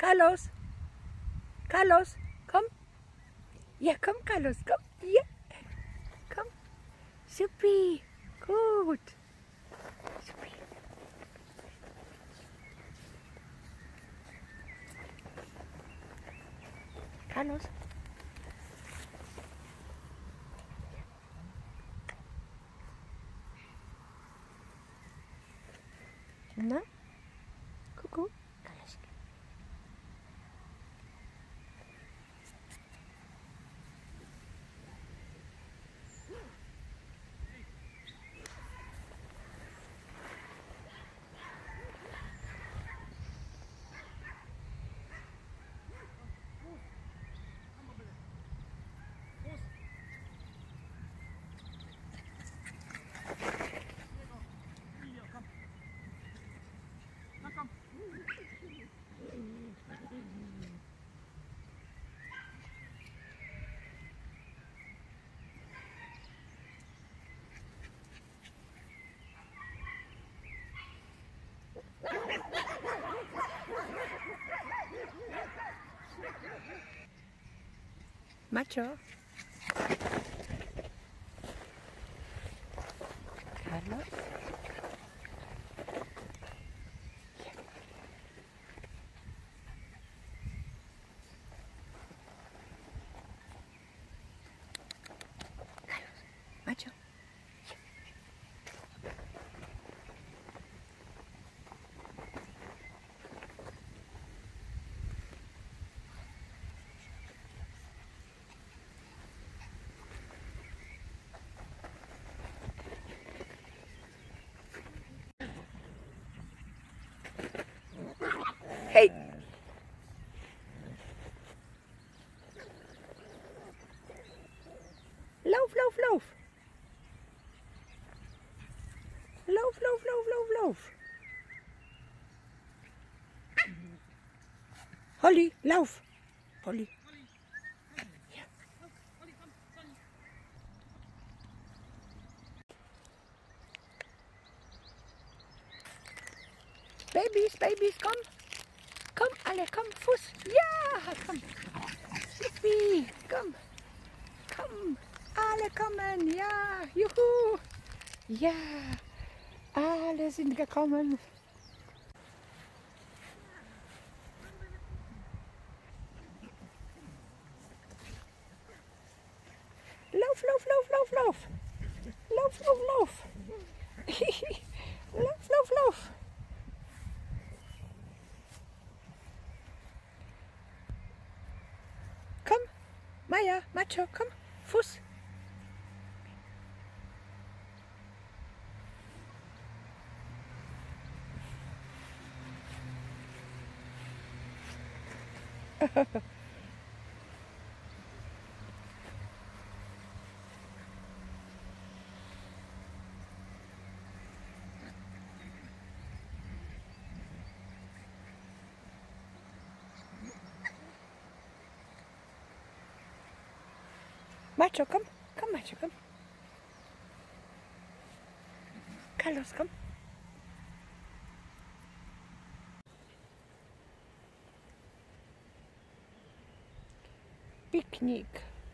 Carlos. Carlos, komm. Ja, komm, Carlos, komm. Ja. Komm. Supi. Gut. Supi. Carlos. Na? Kuckuck. Carlos. Macho. Carlos. Macho. Hey. Lauf, lauf, lauf. Lauf, lauf, lauf, lauf, lauf. Holly, lauf. Holly. Ja. Babys, Babys, komm. Komm, alle, komm, Fuß. Ja, komm. Yippie, komm. Komm. Alle kommen, ja, juhu. Ja, alle sind gekommen. Lauf, lauf, lauf, lauf, lauf. Lauf, lauf, lauf. Lauf, lauf, lauf. Komm, Maya, Macho, komm, Fuß. Macho, komm, komm, Macho, komm. Carlos, komm. Picknick.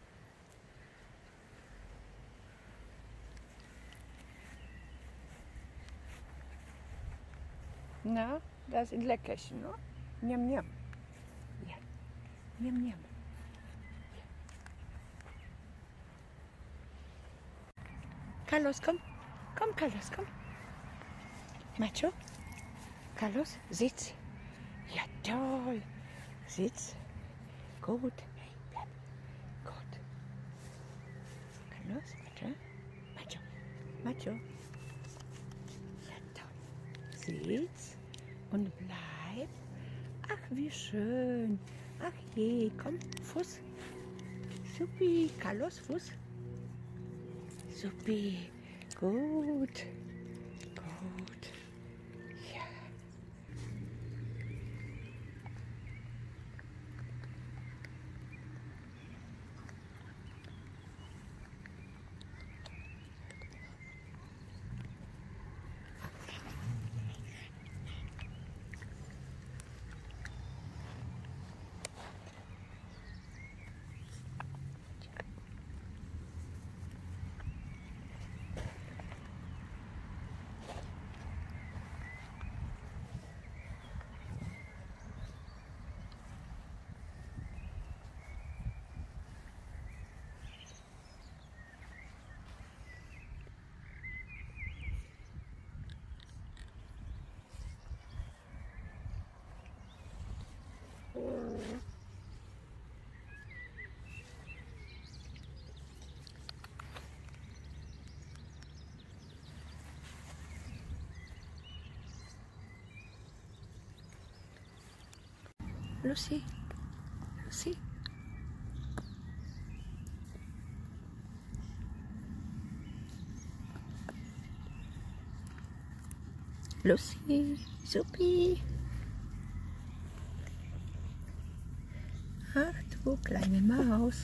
Na, das sind Leckerchen, ne? Njam, njam. Ja, njam, njam. Carlos, komm. Komm, Carlos, komm. Macho. Carlos, sitz. Ja, toll. Sitz. Gut. Hey, bleib. Gut. Carlos, Macho. Macho. Macho. Ja, toll. Sitz und bleib. Ach, wie schön. Ach je, komm, Fuß. Supi. Carlos, Fuß. Supi. Gut. Gut. Ja. Lucy, Lucy. Lucy, Supi. Ach du kleine Maus.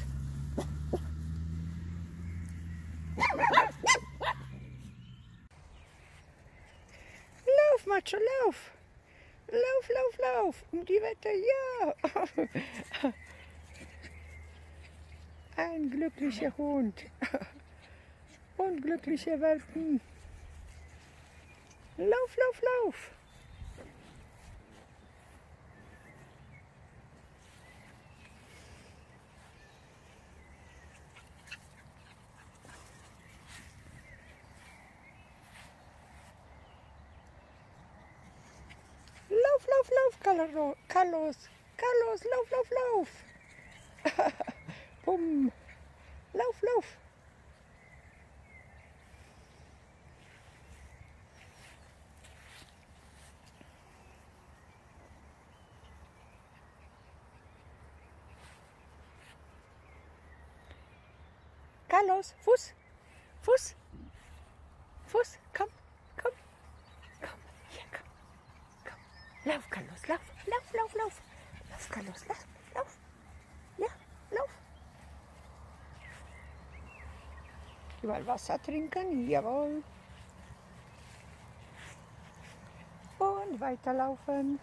Lauf, Macho, lauf. Lauf, lauf, lauf. Um die Wette, ja. Ein glücklicher Hund. Unglückliche Welpen. Lauf, lauf, lauf. Lauf, lauf, lauf, Carlos. Carlos, lauf, lauf, lauf. Bumm. Lauf, lauf. Carlos, Fuß, Fuß, Fuß, komm, komm, komm, hier, komm, komm. Lauf, Carlos, lauf, lauf, lauf, lauf. Lauf, Carlos, lauf, lauf. Ja, lauf. Überall Wasser trinken, jawohl. Und weiterlaufen.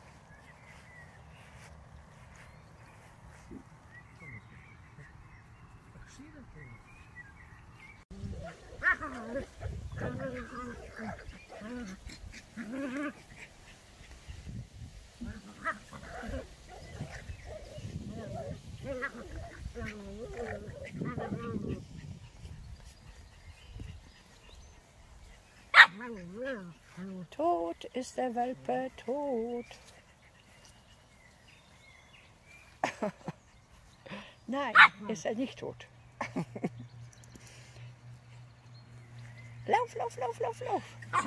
Tot ist der Welpe, tot. Nein, ist er nicht tot. Lauf, lauf, lauf, lauf, lauf.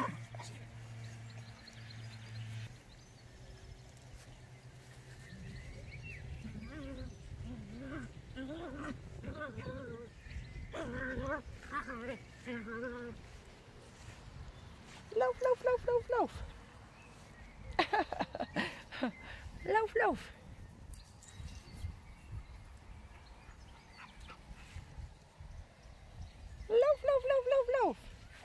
Lauf, lauf, lauf, lauf, lauf. Lauf, lauf. Lauf, lauf, lauf, lauf, lauf.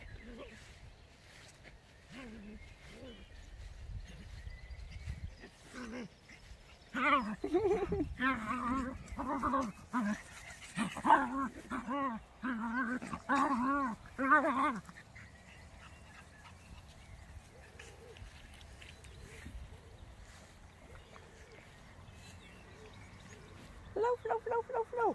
Lauf, lauf, lauf, lauf, lauf.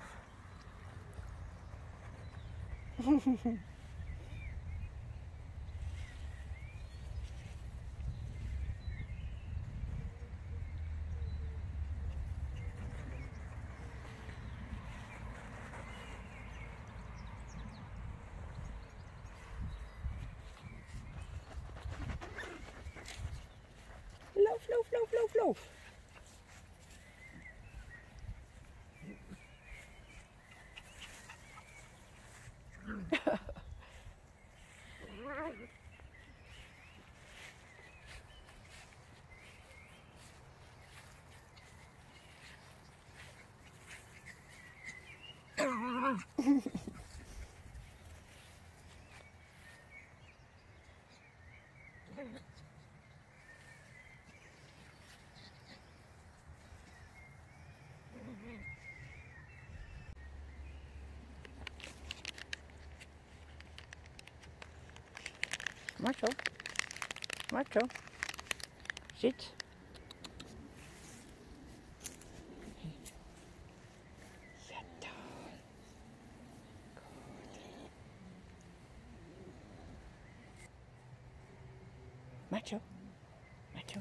Lauf, lauf, lauf, lauf, lauf. Macho, Macho, sitz. Ja, toll. Gut. Macho, Macho.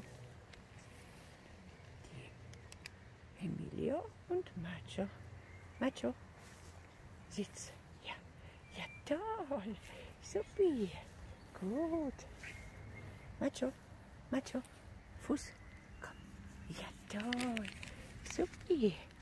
Die Emilio und Macho. Macho, sitz. Ja, ja, toll. Supi. Gut. Macho, Macho, Fuß, komm. Ja, toll. Supi.